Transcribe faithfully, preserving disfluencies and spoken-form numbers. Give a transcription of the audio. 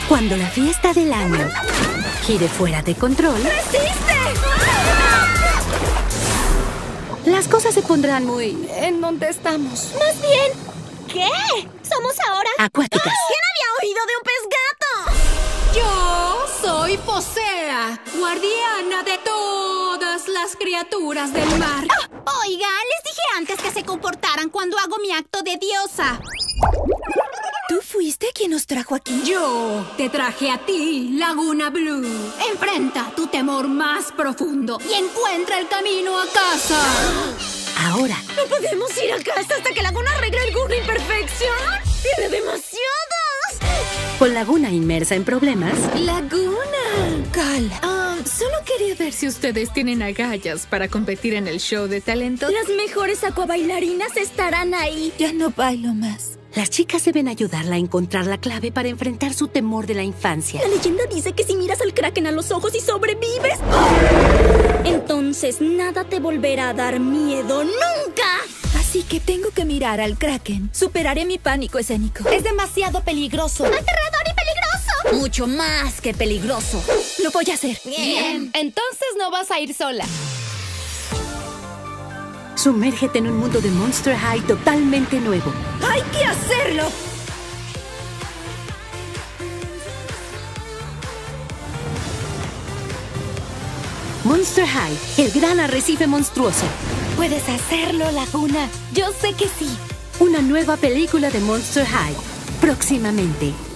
Cuando la fiesta del año gire fuera de control, ¡Resiste! las cosas se pondrán muy ¿En dónde estamos? Más bien, ¿qué? ¿Somos ahora? acuáticas. ¿Quién había oído de un pez gato? Yo soy Posea, guardiana de todas las criaturas del mar. Oh, oiga, les dije antes que se comportaran cuando hago mi acto de diosa. ¿Tú fuiste quien nos trajo aquí? Yo te traje a ti, Laguna Blue. Enfrenta tu temor más profundo y encuentra el camino a casa. Ahora, ¿No podemos ir a casa hasta que Laguna arregle alguna imperfección? ¡Tiene demasiadas! con Laguna inmersa en problemas, ¡Laguna! Cal, ah, solo quería ver si ustedes tienen agallas para competir en el show de talento. Las mejores acuabailarinas estarán ahí. Ya no bailo más. las chicas deben ayudarla a encontrar la clave para enfrentar su temor de la infancia. La leyenda dice que si miras al Kraken a los ojos y sobrevives, entonces nada te volverá a dar miedo nunca. Así que tengo que mirar al Kraken. Superaré mi pánico escénico. Es demasiado peligroso. ¡Aterrador y peligroso! Mucho más que peligroso. Lo voy a hacer. Bien. Entonces no vas a ir sola. Sumérgete en un mundo de Monster High totalmente nuevo. ¡Hay que hacerlo! Monster High, el gran arrecife monstruoso. Puedes hacerlo, Laguna. Yo sé que sí. Una nueva película de Monster High, próximamente.